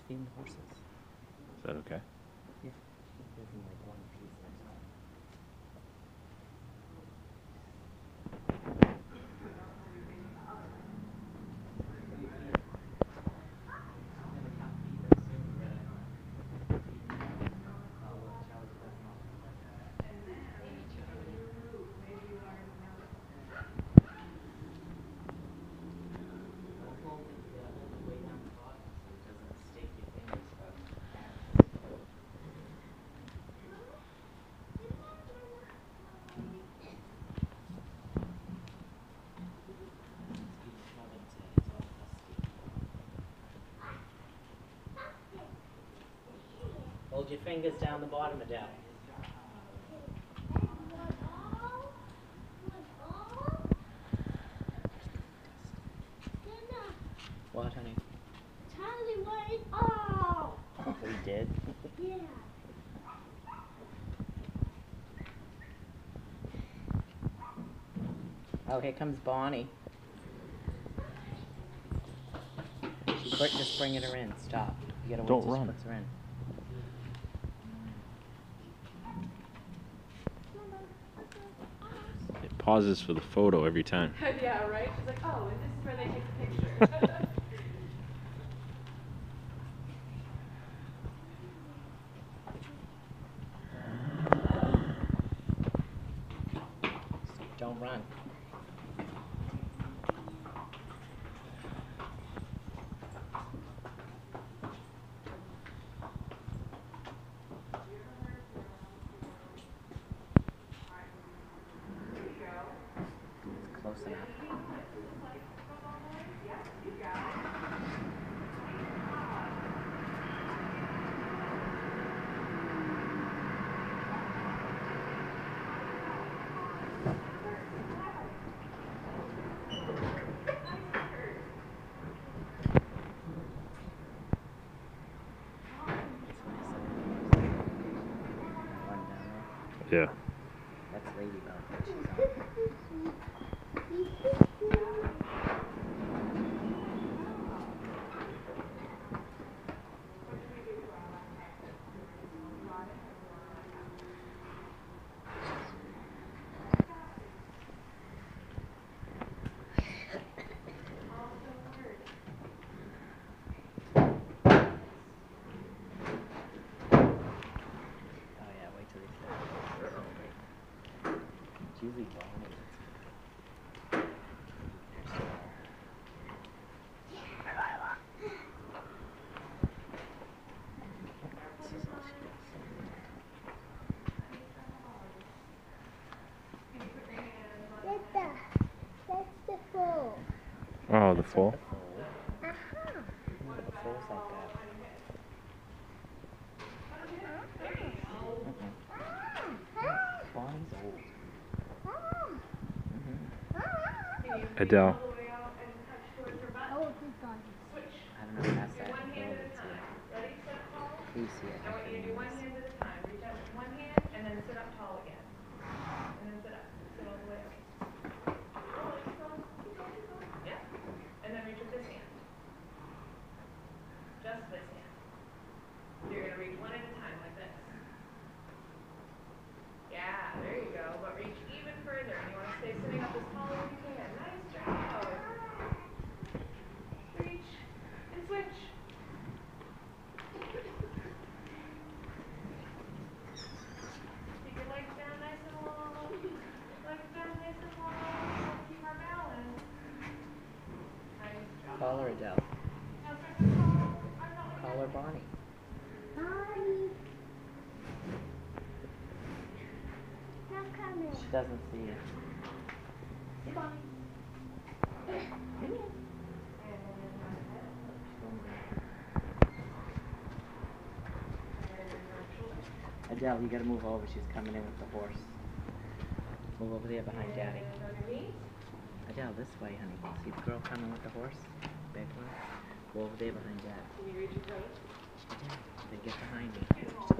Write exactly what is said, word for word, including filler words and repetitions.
feeding the horses. Is that okay? Yeah. Give them like one piece next time. Hold your fingers down the bottom, Adele. What, honey? Charlie went off. Oh, he did? Yeah. Oh, here comes Bonnie. Quick, just bringing her in. Stop. You gotta wait Don't till run. she puts her in. It pauses for the photo every time. Yeah, right? She's like, oh, and this is where they take the picture. Don't run. It's close enough. Yeah. That's Ladybug. She's on. Oh yeah, wait till he says. It's usually Bonnie. That's the, that's the foal. Oh, the full. Uh-huh. No, the foal's like that. Mm-mm. Bonnie's old. Mm-hmm. Adele. Oh, he's gone. I don't know past that. Foal that's here. Please see it. I want you to do one hand at a time. Reach out with one hand and then sit up tall again. And then sit up. Sit all the way up. Yeah. And then reach with this hand. Just this hand. You're going to reach one at a time like this. Yeah, there you go. But reach even further. And you want to stay sitting up as tall as you can. Nice job. Reach and switch. Keep your legs down nice and long. Legs down nice and long. Keep our balance. Nice job. Call her Adele. Now start to call. I'm not Call her Bonnie. Bonnie. Now come in. She doesn't see you. Hey, Bonnie. Adele, you gotta move over. She's coming in with the horse. Move over there behind Daddy. Adele, this way, honey. See the girl coming with the horse? Big one? Go over there behind Dad. Can you reach your right? Adele, then get behind me.